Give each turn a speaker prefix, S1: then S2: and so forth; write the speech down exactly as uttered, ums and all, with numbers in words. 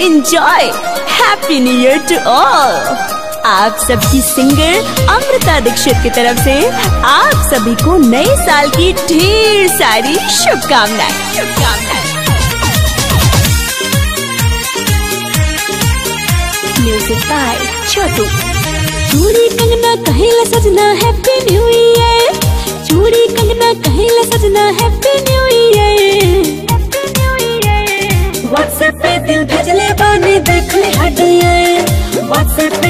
S1: Enjoy. Happy new year to all. आप सबकी singer Amrita Dixit की तरफ से आप सभी को नए साल की ढेर सारी शुभकामनाएं शुभकामनाएं। Music by Chhotu. चूड़ी कंगना कहेला सजना हैप्पी न्यू ईयर। चूड़ी कंगना कहेला सजना हैप्पी न्यू ईयर। व्हाट्सएप पे दिल भेजले बानी देख ले हटिए। व्हाट्सएप